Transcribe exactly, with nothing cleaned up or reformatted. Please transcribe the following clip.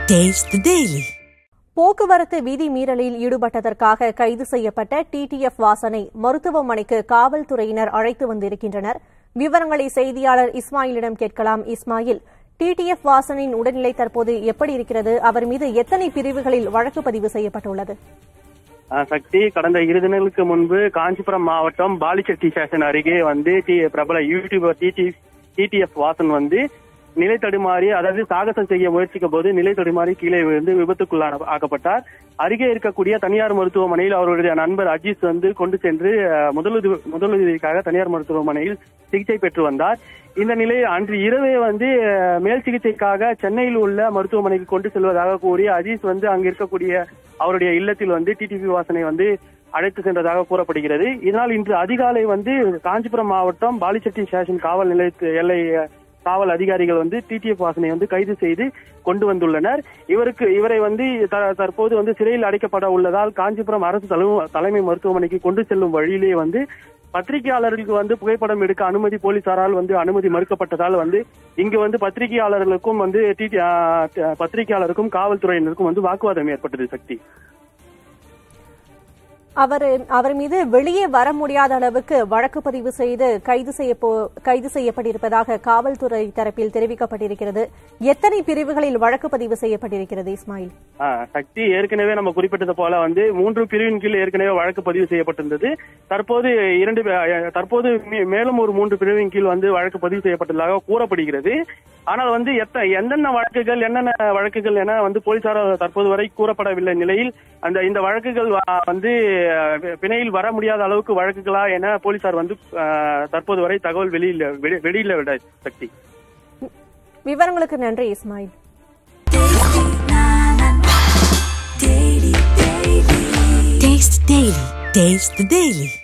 Taste the Daily. போக்குவரத்து விதி மீறலில் ஈடுபட்டதற்காக கைது செய்யப்பட்ட Ttf வாசனை மருத்துவமனைக்கு காவல்துறையினர் அழைத்து வந்திருக்கின்றனர். விவரங்களை செய்தியாளர் இஸ்மாயிலிடம் கேட்கலாம். இஸ்மாயில், Ttf வாசனின் உடல்நிலை தற்போது எப்படி இருக்கிறது? அவர் மீது எத்தனை பிரிவுகளில் வழக்கு பதிவு செய்யப்பட்டுள்ளது? சக்தி, கடந்த இரு தினங்களுக்கு முன்பு காஞ்சிபுரம் மாவட்டம் பாலிச்செட்டி ஸ்டேஷன் அருகே வந்து பிரபல யூடியூபர் Ttf வாசன் வந்து நிலை தடுமாறி, அதாவது சாகசம் செய்ய முயற்சிக்க போது நிலை தடுமாறி கீழே விழுந்து விபத்துக்குள்ளான ஆக்கப்பட்டார். அருகே இருக்கக்கூடிய தனியார் மருத்துவமனையில் அவருடைய நண்பர் அஜீஸ் வந்து கொண்டு சென்று முதலுதவி முதலுதவிக்காக தனியார் மருத்துவமனையில் சிகிச்சை பெற்று வந்தார். இந்த நிலையில் அன்று இரவே வந்து மேல் சிகிச்சைக்காக சென்னையில் உள்ள மருத்துவமனைக்கு கொண்டு செல்வதாக கூறி அஜீஸ் வந்து அங்கு இருக்கக்கூடிய அவருடைய இல்லத்தில் வந்து Ttf வாசனை வந்து அழைத்து சென்றதாக கூறப்படுகிறது. இதனால் இன்று அதிகாலை வந்து காஞ்சிபுரம் மாவட்டம் பாலிச்செட்டி ஸ்டேஷன் காவல் நிலையத்து எல்லை காவல் அதிகாரிகள் வந்து Ttf வாசனை வந்து கைது செய்து கொண்டு வந்துள்ளனர். இவருக்கு இவரை வந்து தற்போது வந்து சிறையில் அடைக்கப்பட உள்ளதால் காஞ்சிபுரம் அரசு தலைமை மருத்துவமனைக்கு கொண்டு செல்லும் வழியிலே வந்து பத்திரிகையாளர்களுக்கு வந்து புகைப்படம் எடுக்க அனுமதி போலீசாரால் வந்து அனுமதி மறுக்கப்பட்டதால் வந்து இங்கு வந்து பத்திரிகையாளர்களுக்கும் வந்து பத்திரிகையாளருக்கும் காவல்துறையினருக்கும் வந்து வாக்குவாதம் ஏற்பட்டது. சக்தி, அவர் அவர் மீது வெளியே வர முடியாத அளவுக்கு வழக்கு பதிவு செய்து கைது செய்ய கைது செய்யப்பட்டிருப்பதாக காவல்துறை தரப்பில் தெரிவிக்கப்பட்டிருக்கிறது. எத்தனை பிரிவுகளில் வழக்கு பதிவு செய்யப்பட்டிருக்கிறது இஸ்மாயில்? சக்தி, ஏற்கனவே நம்ம குறிப்பிட்டது போல வந்து மூன்று பிரிவின் கீழ் ஏற்கனவே வழக்கு பதிவு செய்யப்பட்டிருந்தது. தற்போது இரண்டு தற்போது மேலும் ஒரு மூன்று பிரிவின் கீழ் வந்து வழக்கு பதிவு செய்யப்பட்டதாக கூறப்படுகிறது. ஆனால் வந்து எந்தெந்த வழக்குகள் என்னென்ன வழக்குகள் என வந்து போலீசாரால் தற்போது வரை கூறப்படவில்லை நிலையில் அந்த இந்த வழக்குகள் வந்து பிணையில் வர முடியாத அளவுக்கு வழக்குகளா என போலீசார் வந்து தற்போது வரை தகவல் வெளியில வெளியில விட. சக்தி, விவரங்களுக்கு நன்றி Ismail. Taste Daily. Taste the Daily.